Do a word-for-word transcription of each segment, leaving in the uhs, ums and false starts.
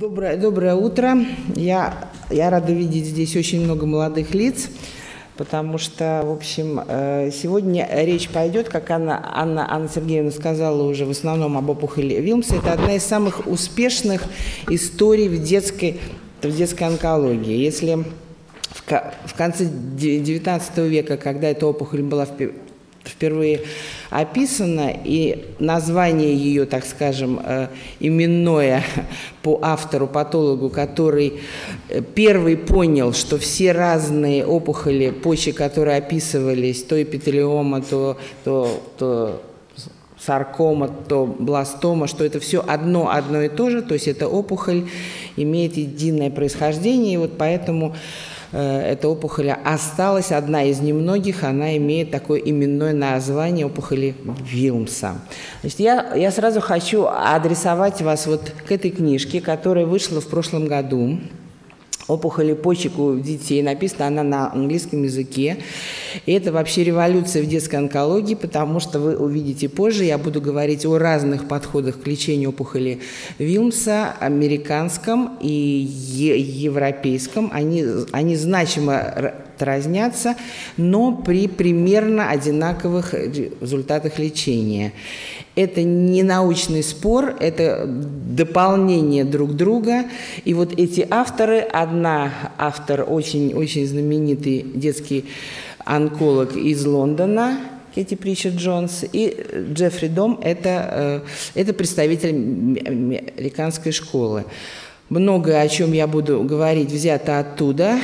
Доброе, доброе утро. Я, я рада видеть здесь очень много молодых лиц, потому что, в общем, сегодня речь пойдет, как Анна, Анна, Анна Сергеевна сказала уже, в основном об опухоли Вилмса. Это одна из самых успешных историй в детской, в детской онкологии. Если в, в конце девятнадцатого века, когда эта опухоль была впервые впервые описана, и название ее, так скажем, именное по автору, патологу, который первый понял, что все разные опухоли почек, которые описывались, то эпителиома, то, то, то саркома, то бластома, что это все одно, одно и то же, то есть эта опухоль имеет единое происхождение, и вот поэтому эта опухоль осталась, одна из немногих, она имеет такое именное название опухоли Вилмса. Значит, я, я сразу хочу адресовать вас вот к этой книжке, которая вышла в прошлом году. «Опухоли почек у детей». Написана она на английском языке. И это вообще революция в детской онкологии, потому что вы увидите позже, я буду говорить о разных подходах к лечению опухоли Вилмса, американском и европейском. Они, они значимо разнятся, но при примерно одинаковых результатах лечения. Это не научный спор, это дополнение друг друга. И вот эти авторы, одна автор очень-очень знаменитый детский онколог из Лондона, Кэти Притчард-Джонс, и Джеффри Дом, это, это представитель американской школы. Многое, о чем я буду говорить, взято оттуда,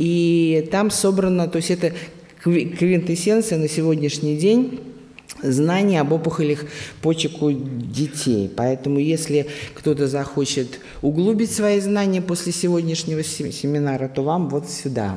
и там собрано, то есть это квинтэссенция на сегодняшний день знания об опухолях почек у детей. Поэтому, если кто-то захочет углубить свои знания после сегодняшнего семинара, то вам вот сюда.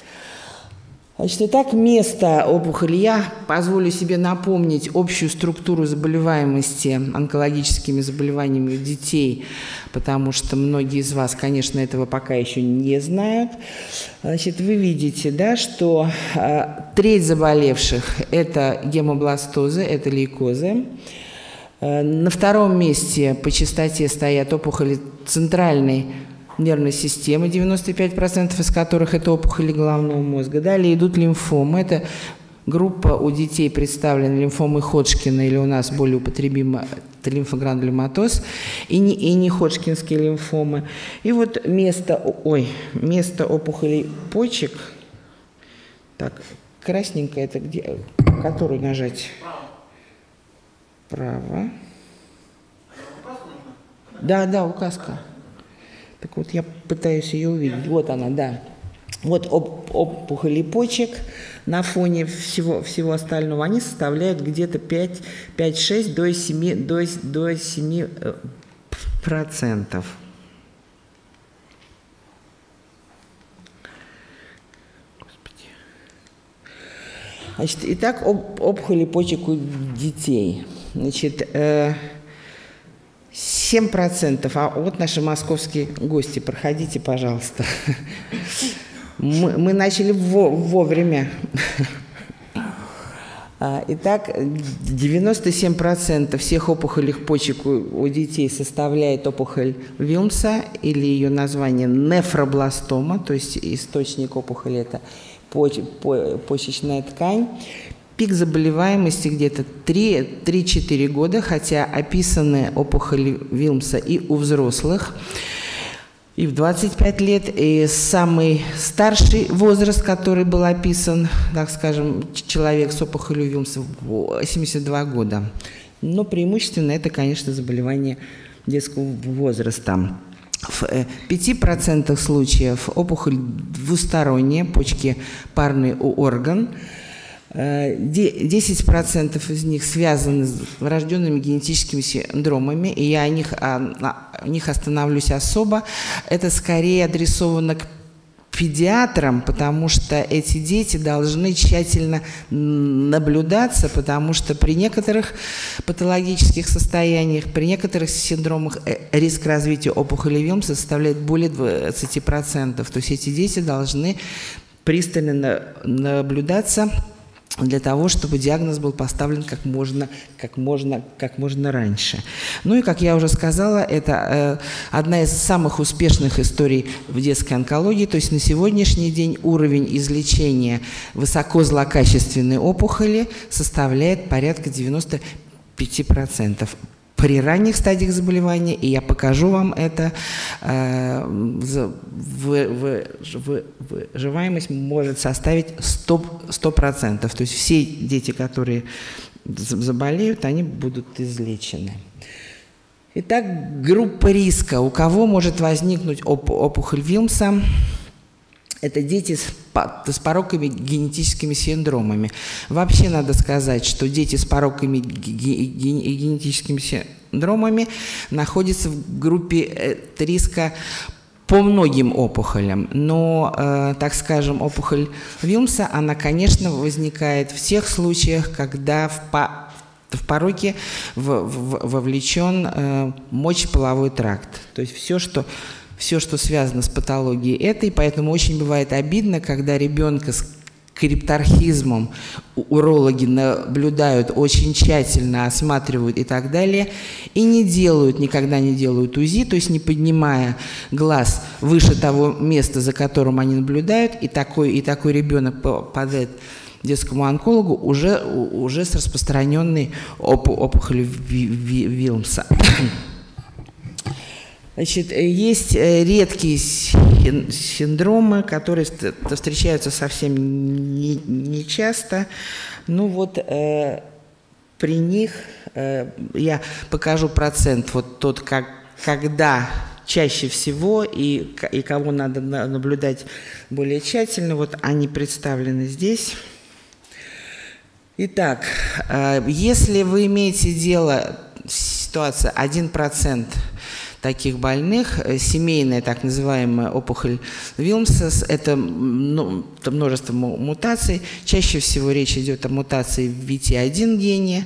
Значит, итак, место опухоли. Я позволю себе напомнить общую структуру заболеваемости онкологическими заболеваниями у детей, потому что многие из вас, конечно, этого пока еще не знают. Значит, вы видите, да, что э, треть заболевших – это гемобластозы, это лейкозы. Э, на втором месте по частоте стоят опухоли центральной нервной системы, девяносто пять процентов из которых это опухоли головного мозга. Далее идут лимфомы. Это группа у детей представлена лимфомой Ходжкина, или у нас более употребимо лимфогранулематоз, и не, и не ходжкинские лимфомы. И вот место, ой, место опухолей почек, так, красненькое, это где, которую нажать? Право. Да, да, указка. Так вот, я пытаюсь ее увидеть. Вот она, да. Вот оп опухоли почек на фоне всего, всего остального, они составляют где-то пять-шесть до семи процентов. Господи. Значит, итак, оп опухоли почек у детей. Значит, э семь процентов, а вот наши московские гости, проходите, пожалуйста. Мы, мы начали во, вовремя. Итак, девяносто семь процентов всех опухолей почек у, у детей составляет опухоль Вилмса, или ее название нефробластома, то есть источник опухоли – это поч, по, почечная ткань. Пик заболеваемости где-то три-четыре года, хотя описаны опухоли Вилмса и у взрослых, и в двадцать пять лет, и самый старший возраст, который был описан, так скажем, человек с опухолью Вилмса, восемьдесят два года. Но преимущественно это, конечно, заболевание детского возраста. В пяти процентах случаев опухоль двусторонняя, почки парный орган. десять процентов из них связаны с врожденными генетическими синдромами, и я о них, о, о них остановлюсь особо. Это скорее адресовано к педиатрам, потому что эти дети должны тщательно наблюдаться, потому что при некоторых патологических состояниях, при некоторых синдромах риск развития опухоли Вилмса составляет более двадцати процентов. То есть эти дети должны пристально наблюдаться для того, чтобы диагноз был поставлен как можно, как можно, как можно раньше. Ну и, как я уже сказала, это э, одна из самых успешных историй в детской онкологии. То есть на сегодняшний день уровень излечения высокозлокачественной опухоли составляет порядка девяноста пяти процентов. При ранних стадиях заболевания, и я покажу вам это, э, в, в, в, выживаемость может составить сто процентов. То есть все дети, которые заболеют, они будут излечены. Итак, группа риска. У кого может возникнуть оп опухоль Вилмса? Это дети с, с пороками генетическими синдромами. Вообще надо сказать, что дети с пороками генетическими синдромами находятся в группе риска по многим опухолям. Но, э, так скажем, опухоль Вилмса, она, конечно, возникает в тех случаях, когда в, по, в пороки в, в, вовлечен э, мочеполовой тракт. То есть все, что... Все, что связано с патологией этой, поэтому очень бывает обидно, когда ребенка с крипторхизмом урологи наблюдают, очень тщательно осматривают и так далее, и не делают, никогда не делают УЗИ, то есть не поднимая глаз выше того места, за которым они наблюдают, и такой, и такой ребенок попадает детскому онкологу уже, уже с распространенной оп опухолью Вилмса. Значит, есть редкие синдромы, которые встречаются совсем нечасто. Ну вот э, при них э, я покажу процент, вот тот, как, когда чаще всего и, и кого надо наблюдать более тщательно. Вот они представлены здесь. Итак, э, если вы имеете дело, ситуация один процент таких больных, семейная так называемая опухоль Вилмса, это, ну, это множество мутаций. Чаще всего речь идет о мутации в ви ти один гене,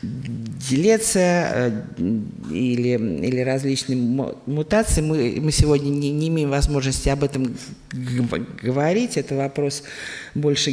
делеция или, или различные мутации. Мы, мы сегодня не, не имеем возможности об этом говорить. Это вопрос больше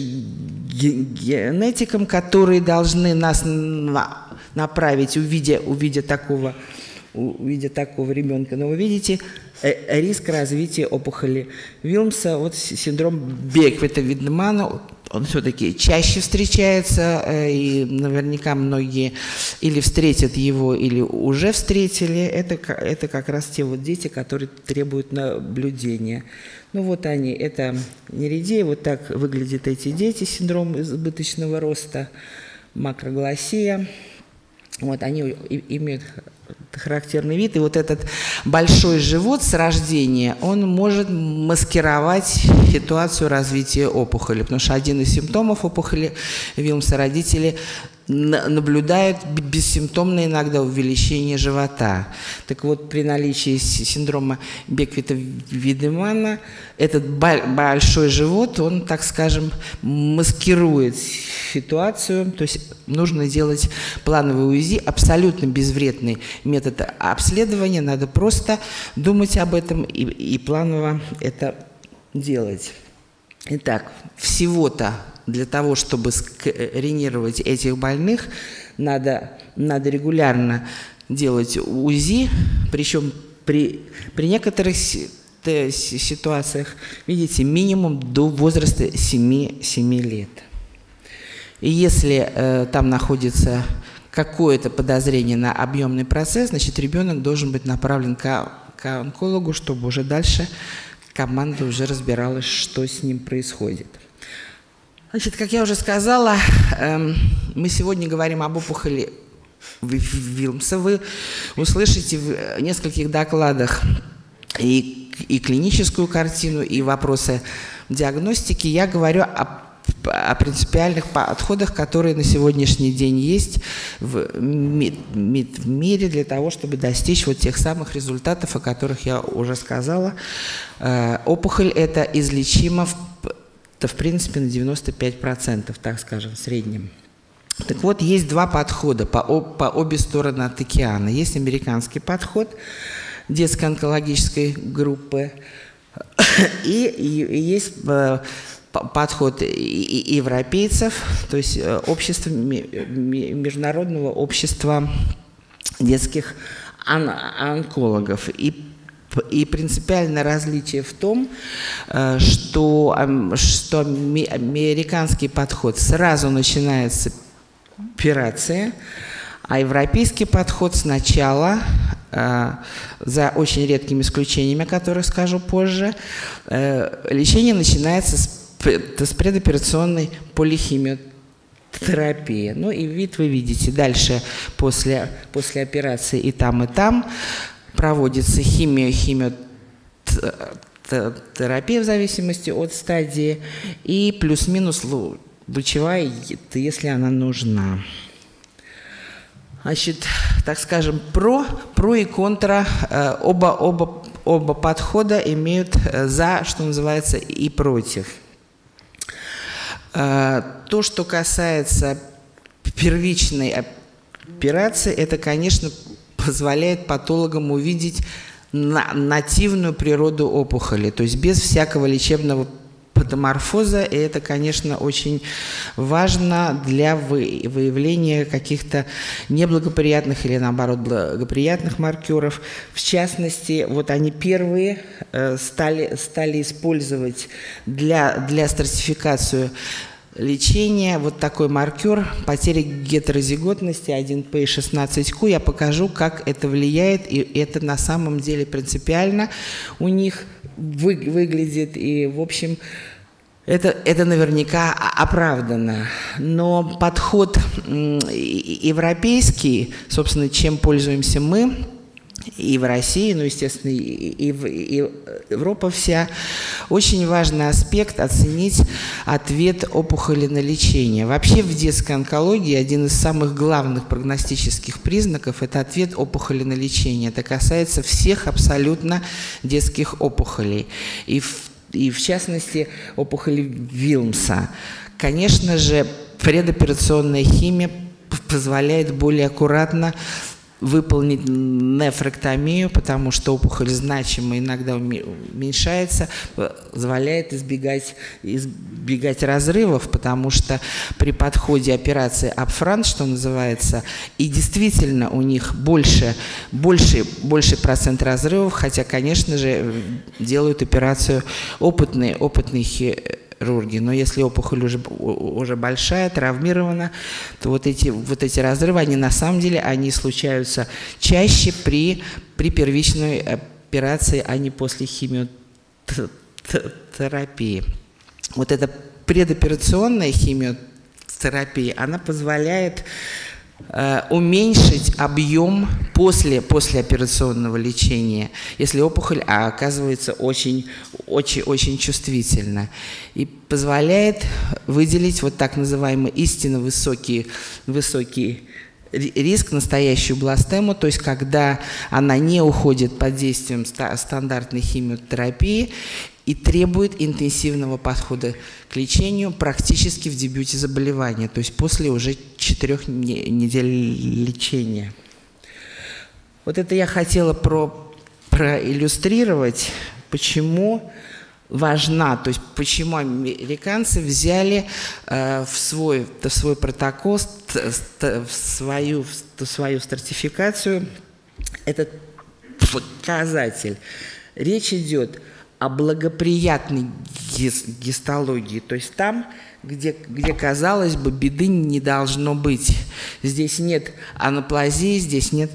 генетикам, которые должны нас направить, увидя, увидя такого увидя такого ребенка. Но вы видите э, риск развития опухоли Вилмса, вот синдром Бекквита-Видемана, он все-таки чаще встречается, э, и наверняка многие или встретят его, или уже встретили. Это, это как раз те вот дети, которые требуют наблюдения. Ну вот они, это неридея, вот так выглядят эти дети, синдром избыточного роста, макрогласия. Вот они имеют характерный вид, и вот этот большой живот с рождения, он может маскировать ситуацию развития опухоли, потому что один из симптомов опухоли Вилмса родители наблюдают бессимптомное иногда увеличение живота. Так вот, при наличии синдрома Бекквита-Видемана этот большой живот, он, так скажем, маскирует ситуацию, то есть нужно делать плановый УЗИ, абсолютно безвредный метод обследования, надо просто думать об этом и, и планово это делать. Итак, всего-то для того, чтобы скринировать этих больных, надо, надо регулярно делать УЗИ, причем при, при некоторых ситуациях, видите, минимум до возраста семи лет. И если э, там находится какое-то подозрение на объемный процесс, значит, ребенок должен быть направлен к, к онкологу, чтобы уже дальше команда уже разбиралась, что с ним происходит. Значит, как я уже сказала, эм, мы сегодня говорим об опухоли Вилмса. Вы услышите в нескольких докладах и, и клиническую картину, и вопросы диагностики. Я говорю о, о принципиальных подходах, которые на сегодняшний день есть в, ми, ми, в мире для того, чтобы достичь вот тех самых результатов, о которых я уже сказала. Э, опухоль эта излечима в в принципе на девяносто пять процентов, так скажем, в среднем. Так вот, есть два подхода по, по обе стороны от океана. Есть американский подход детской онкологической группы, и, и, и есть подход европейцев, то есть общество, международного общества детских он онкологов. И И принципиальное различие в том, что, что американский подход сразу начинается операция, а европейский подход сначала, за очень редкими исключениями, о которых скажу позже, лечение начинается с, с предоперационной полихимиотерапии. Ну и вид вы видите. Дальше после, после операции и там, и там проводится химия, химиотерапия в зависимости от стадии и плюс-минус лучевая, если она нужна. Значит, так скажем, про, про и контра, оба, оба, оба подхода имеют за, что называется, и против. То, что касается первичной операции, это, конечно, позволяет патологам увидеть на, нативную природу опухоли, то есть без всякого лечебного патоморфоза, и это, конечно, очень важно для выявления каких-то неблагоприятных или, наоборот, благоприятных маркеров. В частности, вот они первые э, стали, стали использовать для, для стратификации лечения вот такой маркер потери гетерозиготности один пэ и шестнадцать ку. Я покажу, как это влияет, и это на самом деле принципиально у них вы, выглядит, и, в общем, это, это наверняка оправдано. Но подход европейский, собственно, чем пользуемся мы, и в России, ну, естественно, и, и, и Европа вся, очень важный аспект оценить ответ опухоли на лечение. Вообще в детской онкологии один из самых главных прогностических признаков – это ответ опухоли на лечение. Это касается всех абсолютно детских опухолей. И в, и в частности опухоли Вилмса. Конечно же, предоперационная химия позволяет более аккуратно выполнить нефректомию, потому что опухоль значимо иногда уменьшается, позволяет избегать, избегать разрывов, потому что при подходе операции апфронт, что называется, и действительно у них больше, больше, больше процент разрывов, хотя, конечно же, делают операцию опытные, опытные хирурги. Но если опухоль уже, уже большая, травмирована, то вот эти, вот эти разрывы, они на самом деле они случаются чаще при, при первичной операции, а не после химиотерапии. Вот эта предоперационная химиотерапия, она позволяет э, уменьшить объем после, послеоперационного лечения, если опухоль а, оказывается очень, очень, очень чувствительна. И позволяет выделить вот так называемый истинно высокий, высокий риск, настоящую бластему, то есть когда она не уходит под действием стандартной химиотерапии и требует интенсивного подхода к лечению практически в дебюте заболевания, то есть после уже четырех недель лечения. Вот это я хотела про, проиллюстрировать, почему важна, то есть почему американцы взяли э, в, свой, в свой протокол, в свою, в свою стратификацию этот показатель. Речь идет о благоприятной гистологии, то есть там, где, где, казалось бы, беды не должно быть. Здесь нет анаплазии, здесь нет...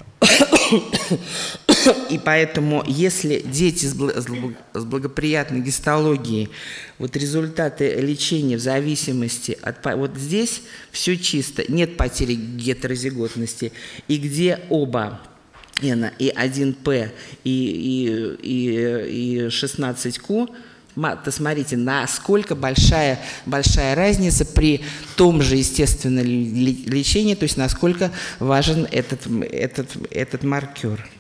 И поэтому, если дети с благоприятной гистологией, вот результаты лечения в зависимости от... Вот здесь все чисто, нет потери гетерозиготности. И где оба, и один пэ, и, и, и шестнадцать ку, то смотрите, насколько большая, большая разница при том же, естественно, лечении, то есть насколько важен этот, этот, этот маркер.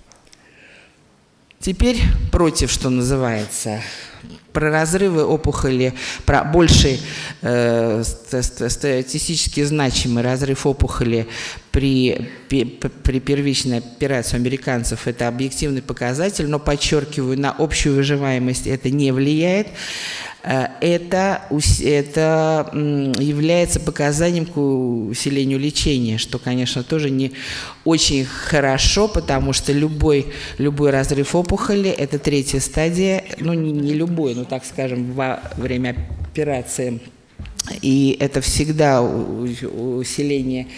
Теперь против, что называется, про разрывы опухоли, про больший э, статистически значимый разрыв опухоли при, при первичной операции у американцев – это объективный показатель, но, подчеркиваю, на общую выживаемость это не влияет. это, это является показанием к усилению лечения, что, конечно, тоже не очень хорошо, потому что любой, любой разрыв опухоли – это третья стадия, ну не, не любой, но, так скажем, во время операции. И это всегда усиление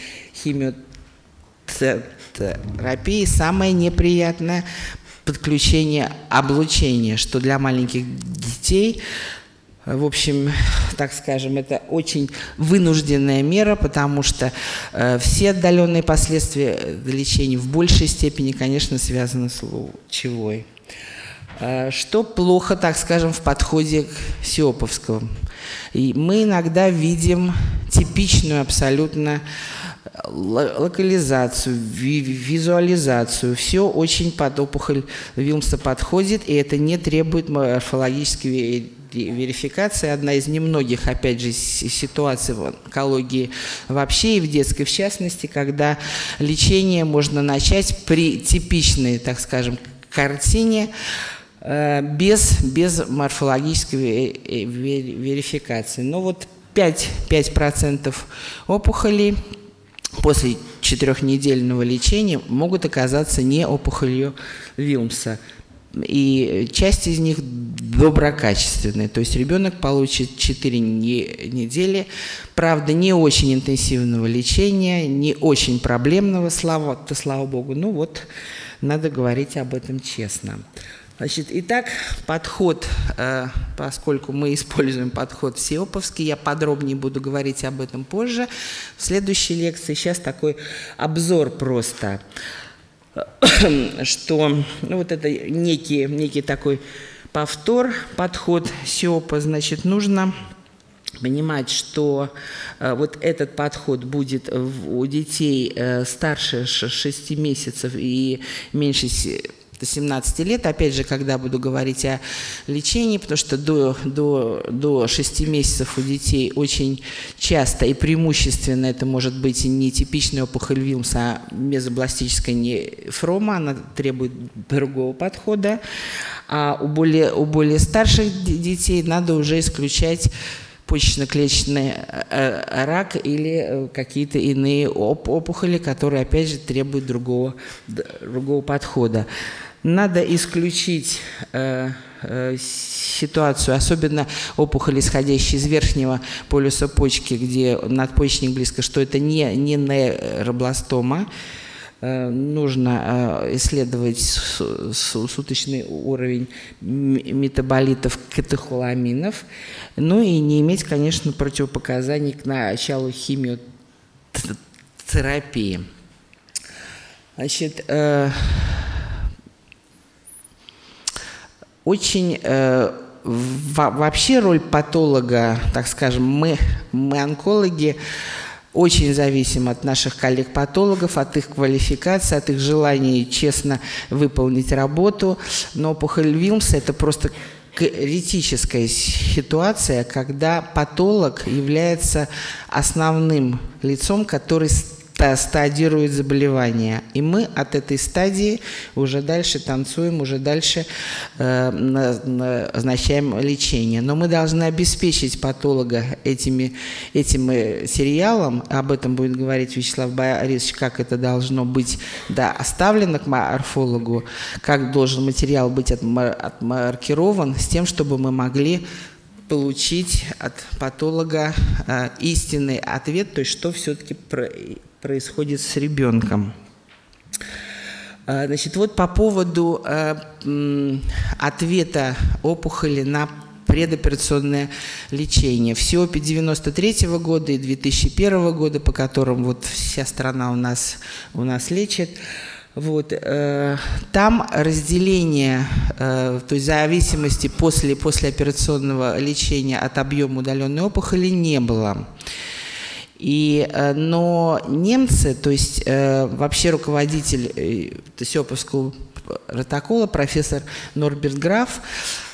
химиотерапии. Самое неприятное – подключение облучения, что для маленьких детей, в общем, так скажем, это очень вынужденная мера, потому что э, все отдаленные последствия лечения в большей степени, конечно, связаны с лучевой. Э, что плохо, так скажем, в подходе к Сиоповскому? И мы иногда видим типичную абсолютно локализацию, визуализацию. Все очень под опухоль Вилмса подходит, и это не требует морфологической верификации. Одна из немногих, опять же, ситуаций в онкологии вообще и в детской в частности, когда лечение можно начать при типичной, так скажем, картине, без, без морфологической верификации. Но вот пять процентов опухолей после четырехнедельного лечения могут оказаться не опухолью Вилмса. И часть из них доброкачественные. То есть ребенок получит четыре недели, правда, не очень интенсивного лечения, не очень проблемного, слава, то, слава богу. Ну вот, надо говорить об этом честно. Значит, итак, подход, э, поскольку мы используем подход сиоповский, я подробнее буду говорить об этом позже, в следующей лекции. Сейчас такой обзор просто, что ну, вот это некий, некий такой повтор, подход сиопа, значит, нужно понимать, что э, вот этот подход будет у детей э, старше шести месяцев и меньше семнадцати лет, опять же, когда буду говорить о лечении, потому что до, до, до шести месяцев у детей очень часто и преимущественно это может быть не типичная опухоль Вилмса, а мезобластическая нефрома, она требует другого подхода, а у более, у более старших детей надо уже исключать почечно-клеточный рак или какие-то иные опухоли, которые, опять же, требуют другого, другого подхода. Надо исключить э, э, ситуацию, особенно опухоли, исходящие из верхнего полюса почки, где надпочечник близко, что это не, не нейробластома. Э, нужно э, исследовать с, с, суточный уровень метаболитов катехоламинов, ну и не иметь, конечно, противопоказаний к началу химиотерапии. Значит, э, очень э, вообще роль патолога, так скажем, мы, мы онкологи, очень зависим от наших коллег-патологов, от их квалификации, от их желания честно выполнить работу. Но опухоль Вилмса – это просто критическая ситуация, когда патолог является основным лицом, который стадирует заболевание. И мы от этой стадии уже дальше танцуем, уже дальше э, назначаем лечение. Но мы должны обеспечить патолога этими, этим сериалом, об этом будет говорить Вячеслав Борисович, как это должно быть да, оставлено к морфологу, как должен материал быть отмаркирован, с тем, чтобы мы могли получить от патолога э, истинный ответ, то есть что все-таки про происходит с ребенком. Значит, вот по поводу э, ответа опухоли на предоперационное лечение. В СИОПе девяносто третьего года и две тысячи первого года, по которым вот вся страна у нас, у нас лечит, вот, э, там разделение, э, то есть зависимости после, после операционного лечения от объема удаленной опухоли не было. И, но немцы, то есть э, вообще руководитель э, сиоповского протокола, профессор Норберт Граф,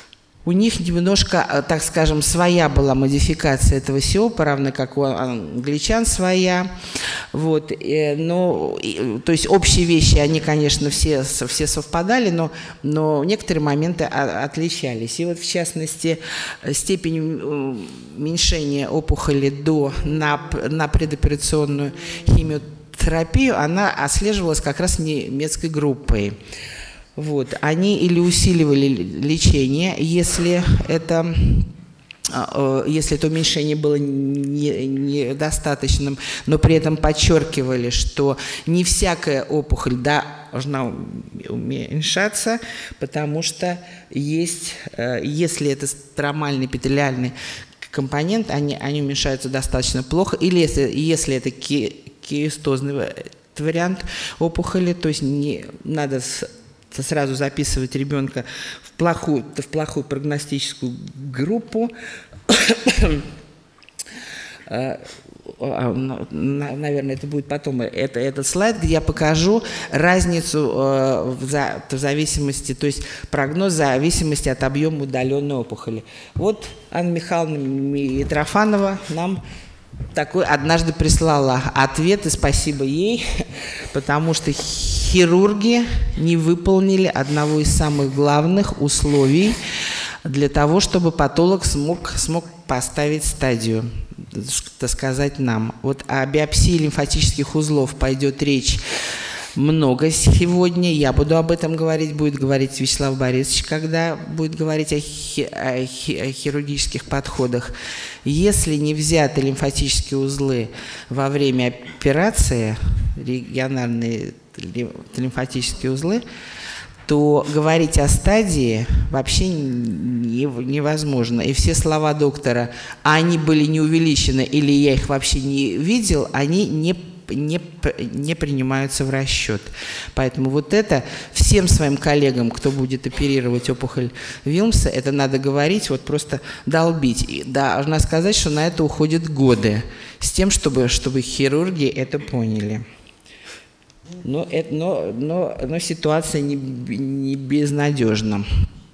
У них немножко, так скажем, своя была модификация этого сиопа, равно как у англичан своя. Вот. Но, то есть общие вещи, они, конечно, все, все совпадали, но, но некоторые моменты отличались. И вот, в частности, степень уменьшения опухоли до, на, на предоперационную химиотерапию, она отслеживалась как раз немецкой группой. Вот. Они или усиливали лечение, если это, если это уменьшение было недостаточным, но при этом подчеркивали, что не всякая опухоль должна уменьшаться, потому что есть, если это стромальный эпителиальный компонент, они, они уменьшаются достаточно плохо, или если, если это кистозный вариант опухоли, то есть не надо сразу записывать ребенка в плохую, в плохую прогностическую группу. Наверное, это будет потом, это, этот слайд, где я покажу разницу в, за, в зависимости, то есть прогноз в зависимости от объема удаленной опухоли. Вот Анна Михайловна Митрофанова нам такой однажды прислала ответ, и спасибо ей, потому что хирурги не выполнили одного из самых главных условий для того, чтобы патолог смог, смог поставить стадию, так сказать, нам. Вот о биопсии лимфатических узлов пойдет речь много сегодня. Я буду об этом говорить, будет говорить Вячеслав Борисович, когда будет говорить о, хи о, хи о хирургических подходах. Если не взяты лимфатические узлы во время операции, региональные лимфатические узлы, то говорить о стадии вообще невозможно. И все слова доктора, а они были не увеличены или я их вообще не видел, они не, не, не принимаются в расчет. Поэтому вот это всем своим коллегам, кто будет оперировать опухоль Вилмса, это надо говорить, вот просто долбить. И должна сказать, что на это уходят годы с тем, чтобы, чтобы хирурги это поняли. Но, это, но, но, но ситуация не, не безнадежна.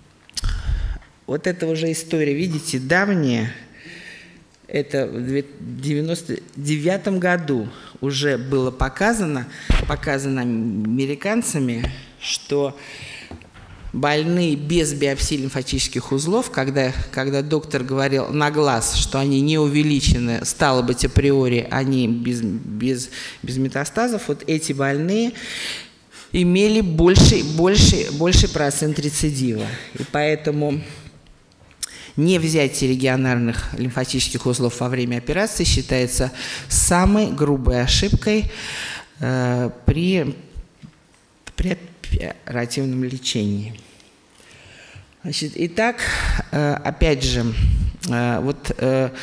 Вот это уже история, видите, давняя. Это в девяносто девятом году уже было показано, показано американцами, что больные без биопсии лимфатических узлов, когда, когда доктор говорил на глаз, что они не увеличены, стало быть, априори они без, без, без метастазов, вот эти больные имели больший, больший, больший процент рецидива. И поэтому не взятие регионарных лимфатических узлов во время операции считается самой грубой ошибкой э, при, при оперативном лечении. Значит, итак, опять же, вот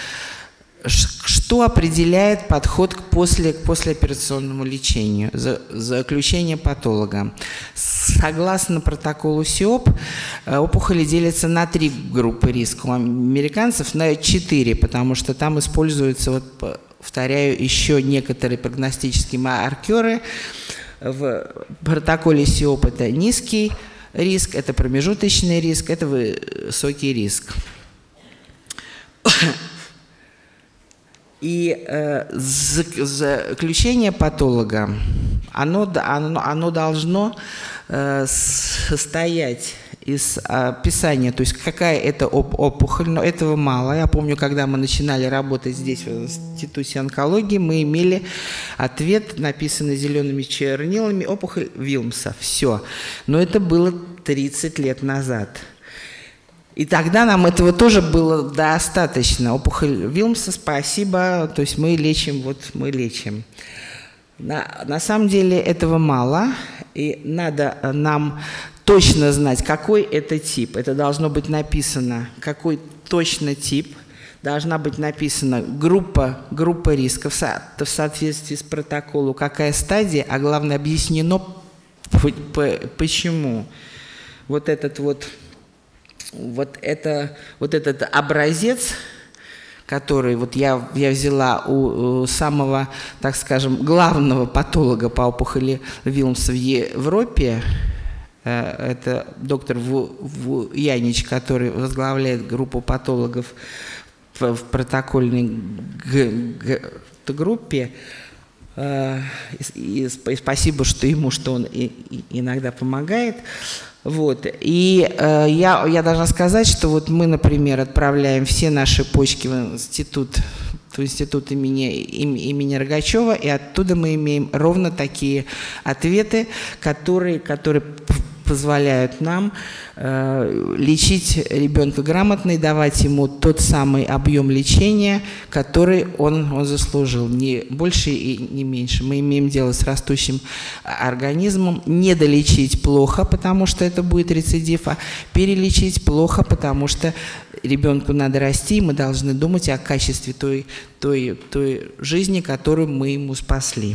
что определяет подход к, после, к послеоперационному лечению, заключение патолога. Согласно протоколу СИОП, опухоли делятся на три группы риска, у американцев на четыре, потому что там используются, вот, повторяю, еще некоторые прогностические маркеры. В протоколе СИОП это низкий риск, это промежуточный риск, это высокий риск. И э, заключение патолога, оно, оно, оно должно э, состоять из описания, то есть какая это опухоль, но этого мало. Я помню, когда мы начинали работать здесь, в Институте онкологии, мы имели ответ, написанный зелеными чернилами, опухоль Вилмса. Все. Но это было тридцать лет назад. И тогда нам этого тоже было достаточно. Опухоль Вилмса, спасибо, то есть мы лечим, вот мы лечим. На, на самом деле этого мало, и надо нам точно знать, какой это тип. Это должно быть написано, какой точно тип. Должна быть написана группа, группа рисков в соответствии с протоколом, какая стадия, а главное объяснено, почему. Вот этот вот, вот, это, вот этот образец, который вот я, я взяла у, у самого, так скажем, главного патолога по опухоли Вилмса в Европе, это доктор Вуянич, который возглавляет группу патологов в протокольной группе. И спасибо, что ему, что он иногда помогает. Вот. И э, я, я должна сказать, что вот мы, например, отправляем все наши почки в институт, в институт имени, им, имени Рогачева, и оттуда мы имеем ровно такие ответы, которые, которые позволяют нам э, лечить ребенка грамотно и давать ему тот самый объем лечения, который он, он заслужил, не больше и не меньше. Мы имеем дело с растущим организмом. Не долечить плохо, потому что это будет рецидив, а перелечить плохо, потому что ребенку надо расти, и мы должны думать о качестве той, той, той жизни, которую мы ему спасли.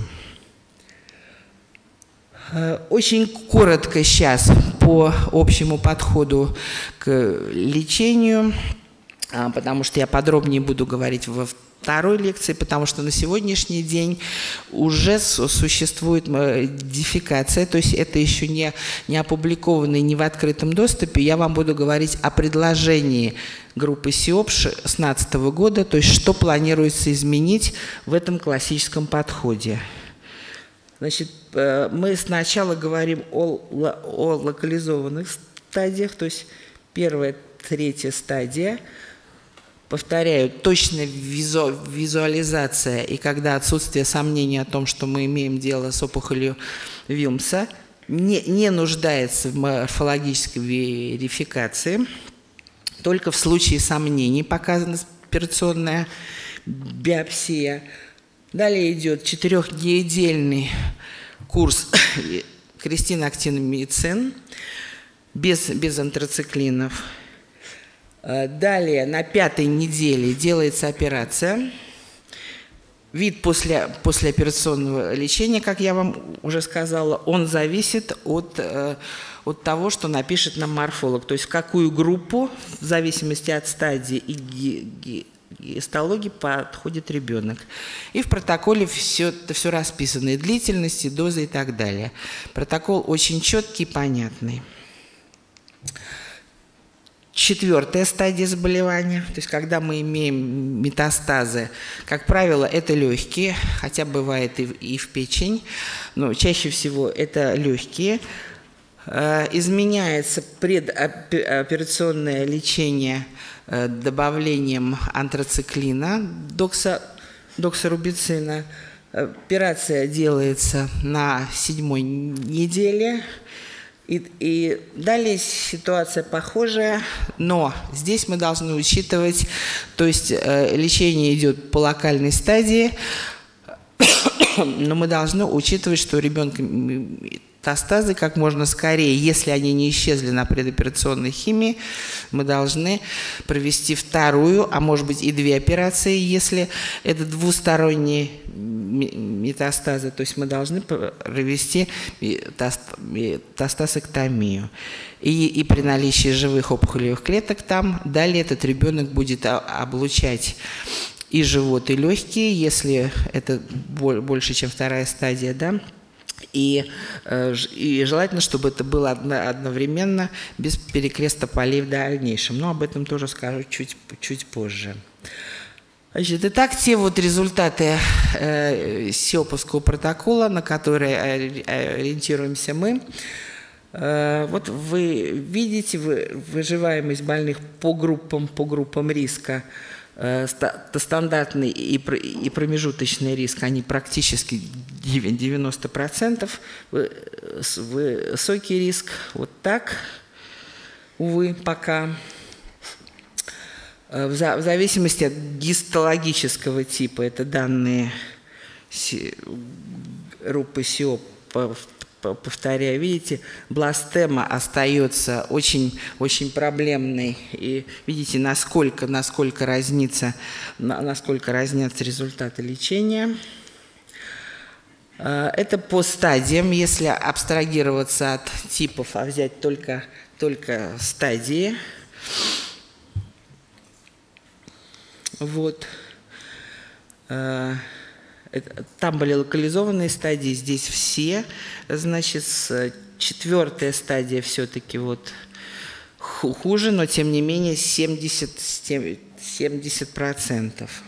Очень коротко сейчас по общему подходу к лечению, потому что я подробнее буду говорить во второй лекции, потому что на сегодняшний день уже существует модификация, то есть это еще не, не опубликовано и не в открытом доступе. Я вам буду говорить о предложении группы СИОП две тысячи шестнадцатого года, то есть что планируется изменить в этом классическом подходе. Значит, мы сначала говорим о, о локализованных стадиях, то есть первая, третья стадия. Повторяю, точная визу, визуализация, и когда отсутствие сомнений о том, что мы имеем дело с опухолью Вилмса, не, не нуждается в морфологической верификации. Только в случае сомнений показана операционная биопсия. Далее идет четырехнедельный курс крестин-актиномицин без, без антрациклинов. Далее на пятой неделе делается операция. Вид после, послеоперационного лечения, как я вам уже сказала, он зависит от, от того, что напишет нам морфолог. То есть в какую группу, в зависимости от стадии и гистологии, подходит ребенок. И в протоколе все, это все расписано, и длительность, и доза, и так далее. Протокол очень четкий и понятный. Четвертая стадия заболевания, то есть когда мы имеем метастазы, как правило, это легкие, хотя бывает и, и в печень, но чаще всего это легкие. Изменяется предоперационное лечение добавлением антрациклина, докса, доксарубицина. Операция делается на седьмой неделе. И, и далее ситуация похожая, но здесь мы должны учитывать, то есть э, лечение идет по локальной стадии, но мы должны учитывать, что у ребенка метастазы как можно скорее, если они не исчезли на предоперационной химии, мы должны провести вторую, а может быть и две операции, если это двусторонние метастазы, то есть мы должны провести метастазэктомию. И, и при наличии живых опухолевых клеток там, далее этот ребенок будет облучать и живот, и легкие, если это больше, чем вторая стадия, да, и, и желательно, чтобы это было одновременно, без перекреста полей в дальнейшем. Но об этом тоже скажу чуть, чуть позже. Значит, итак, те вот результаты э, СИОПовского протокола, на которые ориентируемся мы. Э, вот вы видите вы, выживаемость больных по группам, по группам риска. Э, стандартный и, и промежуточный риск, они практически девяносто процентов. Высокий риск вот так, увы, пока. В зависимости от гистологического типа, это данные группы СИОП, повторяю, видите, бластема остается очень, очень проблемной. И видите, насколько, насколько, разнится, насколько разнятся результаты лечения. Это по стадиям, если абстрагироваться от типов, а взять только, только стадии. Вот. Там были локализованные стадии, здесь все, значит, с четвертая стадия все-таки вот хуже, но тем не менее семьдесят процентов.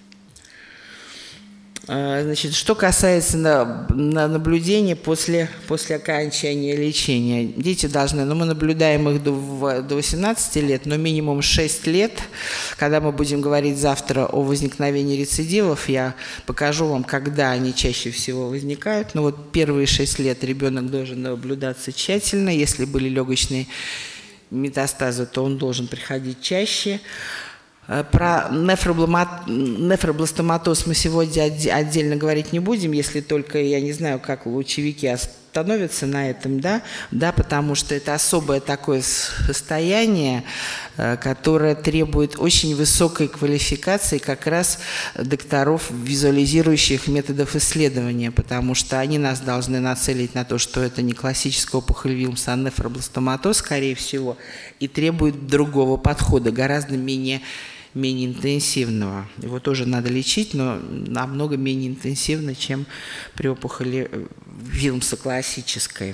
Значит, что касается на, на наблюдения после, после окончания лечения. Дети должны, ну мы наблюдаем их до, до восемнадцати лет, но минимум шесть лет. Когда мы будем говорить завтра о возникновении рецидивов, я покажу вам, когда они чаще всего возникают. Но вот первые шесть лет ребенок должен наблюдаться тщательно. Если были легочные метастазы, то он должен приходить чаще. Про нефробластоматоз мы сегодня отдельно говорить не будем, если только, я не знаю, как лучевики остановятся на этом, да, да, потому что это особое такое состояние, которое требует очень высокой квалификации как раз докторов, визуализирующих методов исследования, потому что они нас должны нацелить на то, что это не классическая опухоль Вилмса, а нефробластоматоз, скорее всего, и требует другого подхода, гораздо менее менее интенсивного. Его тоже надо лечить, но намного менее интенсивно, чем при опухоли Вилмса классической.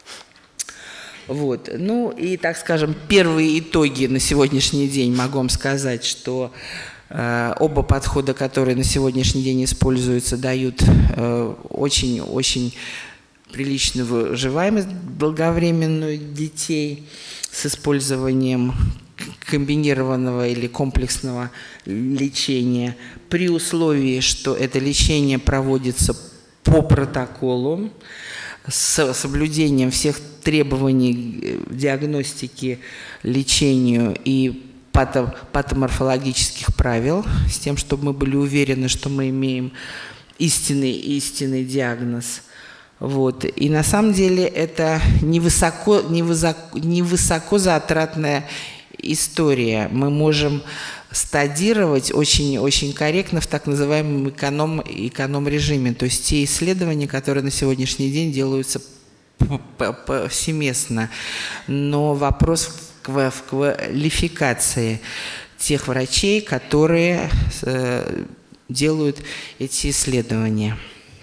Вот. Ну и, так скажем, первые итоги на сегодняшний день могу вам сказать, что э, оба подхода, которые на сегодняшний день используются, дают очень-очень э, приличную выживаемость долговременную детей с использованием комбинированного или комплексного лечения, при условии, что это лечение проводится по протоколу, с соблюдением всех требований диагностики, лечению и пато патоморфологических правил, с тем, чтобы мы были уверены, что мы имеем истинный, истинный диагноз. Вот. И на самом деле это невысоко, невысоко, невысоко затратная история. Мы можем стадировать очень-очень корректно в так называемом эконом, эконом-режиме. То есть те исследования, которые на сегодняшний день делаются повсеместно. Но вопрос в квалификации тех врачей, которые делают эти исследования.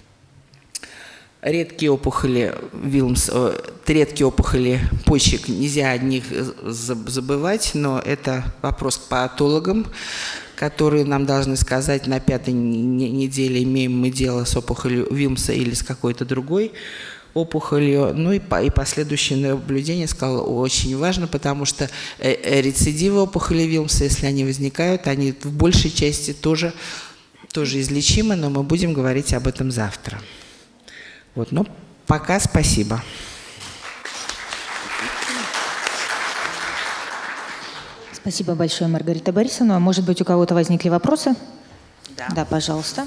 Редкие опухоли Вилмс, редкие опухоли почек, нельзя о них забывать, но это вопрос к патологам, которые нам должны сказать, на пятой неделе имеем мы дело с опухолью Вилмса или с какой-то другой опухолью. Ну и, и последующее наблюдение, сказал, очень важно, потому что рецидивы опухоли Вилмса, если они возникают, они в большей части тоже, тоже излечимы, но мы будем говорить об этом завтра. Вот, ну, пока спасибо. Спасибо большое, Маргарита Борисовна. Может быть, у кого-то возникли вопросы? Да. Да, пожалуйста.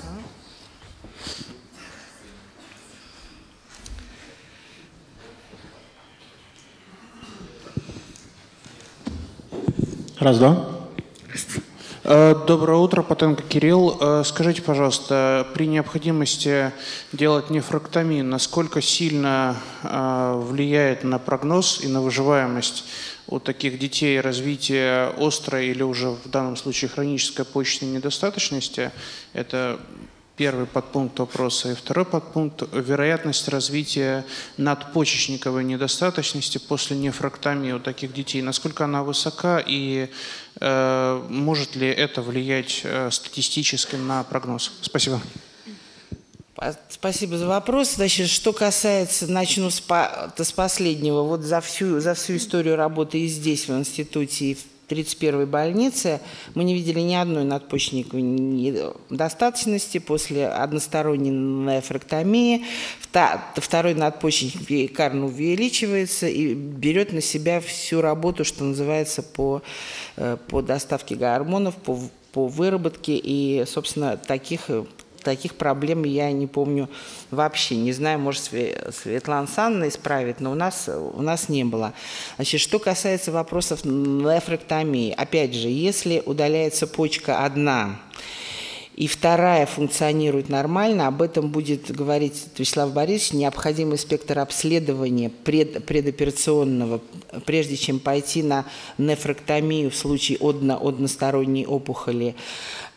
Раз, два. Доброе утро, Потенко Кирилл. Скажите, пожалуйста, при необходимости делать нефроктомию, насколько сильно влияет на прогноз и на выживаемость у таких детей развитие острой или уже в данном случае хронической почечной недостаточности? Это первый подпункт вопроса. И второй подпункт – вероятность развития надпочечниковой недостаточности после нефроктомии у таких детей. Насколько она высока и э, может ли это влиять э, статистически на прогноз? Спасибо. Спасибо за вопрос. Значит, что касается, начну с, по, с последнего. Вот за всю, за всю историю работы и здесь, в институте, и в тридцать первой больнице мы не видели ни одной надпочечниковой недостаточности после односторонней нефроктомии. Второй надпочечник векарно увеличивается и берет на себя всю работу, что называется, по, по доставке гормонов, по, по выработке. И, собственно, таких... Таких проблем я не помню вообще. Не знаю, может, Светлана Санна исправит, но у нас, у нас не было. Значит, что касается вопросов нефроктомии. Опять же, если удаляется почка одна, и вторая функционирует нормально, об этом будет говорить Вячеслав Борисович, необходимый спектр обследования пред, предоперационного, прежде чем пойти на нефроктомию в случае одно, односторонней опухоли.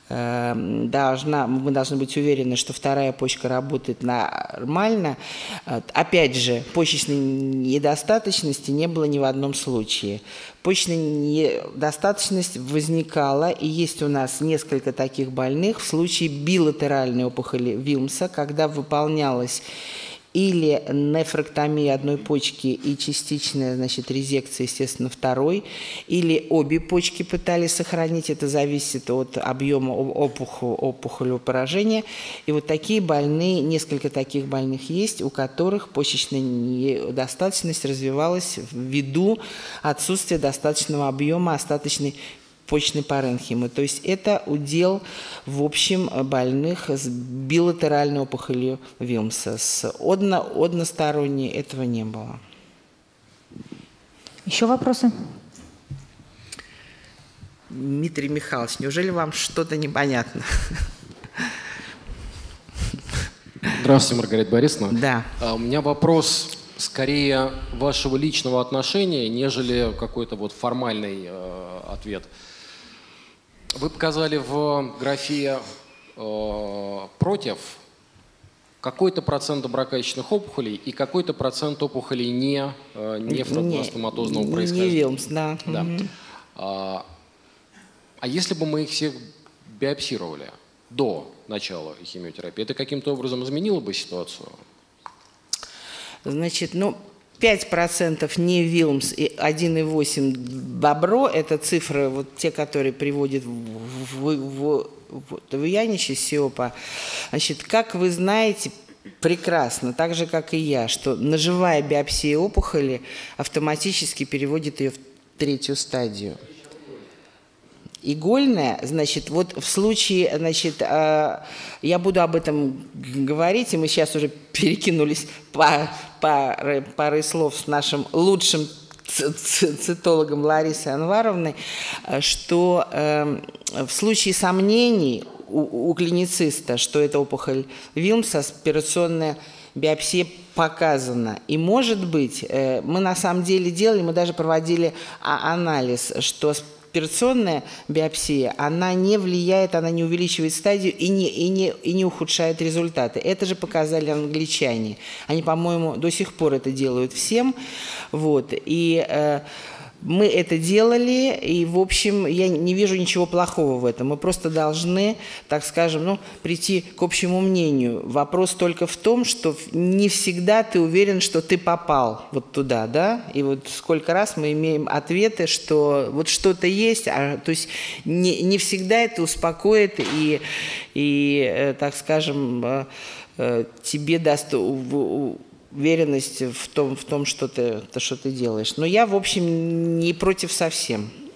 должна, мы должны быть уверены, что вторая почка работает нормально. Опять же, почечной недостаточности не было ни в одном случае. Почечная недостаточность возникала, и есть у нас несколько таких больных в случае билатеральной опухоли Вилмса, когда выполнялась или нефректомия одной почки и частичная, значит, резекция, естественно, второй, или обе почки пытались сохранить, это зависит от объема опухоли, опухолевого поражения. И вот такие больные, несколько таких больных есть, у которых почечная недостаточность развивалась ввиду отсутствия достаточного объема остаточной почечной паренхимы. То есть это удел, в общем, больных с билатеральной опухолью Вилмса. С одно, односторонней этого не было. Еще вопросы? Дмитрий Михайлович, неужели вам что-то непонятно? Здравствуйте, Маргарита Борисовна. Да. А, у меня вопрос скорее вашего личного отношения, нежели какой-то вот формальный э, ответ. Вы показали в графе э, «против» какой-то процент доброкачественных опухолей и какой-то процент опухолей не э, нефробластоматозного не, происхождения. Не Вилмс, да. Да. Угу. А, а если бы мы их всех биопсировали до начала химиотерапии, это каким-то образом изменило бы ситуацию? Значит, ну, пять процентов не Вилмс и один и восемь добро, это цифры, вот те, которые приводят в, в, в, в, в Янича Сиопа. Значит, как вы знаете прекрасно, так же, как и я, что ножевая биопсия опухоли автоматически переводит ее в третью стадию. Игольная, значит, вот в случае, значит, э, я буду об этом говорить, и мы сейчас уже перекинулись по, по, парой слов с нашим лучшим цитологом Ларисой Анваровной, что э, в случае сомнений у, у клинициста, что это опухоль Вилмса, аспирационная биопсия показана. И, может быть, э, мы на самом деле делали, мы даже проводили анализ, что операционная биопсия, она не влияет, она не увеличивает стадию и не, и, не, и не ухудшает результаты. Это же показали англичане. Они, по-моему, до сих пор это делают всем. Вот. И э, мы это делали, и, в общем, я не вижу ничего плохого в этом. Мы просто должны, так скажем, ну, прийти к общему мнению. Вопрос только в том, что не всегда ты уверен, что ты попал вот туда, да? И вот сколько раз мы имеем ответы, что вот что-то есть, а, то есть не, не всегда это успокоит и, и так скажем, тебе даст уверенность в том, в том что, ты, что ты делаешь. Но я, в общем, не против совсем.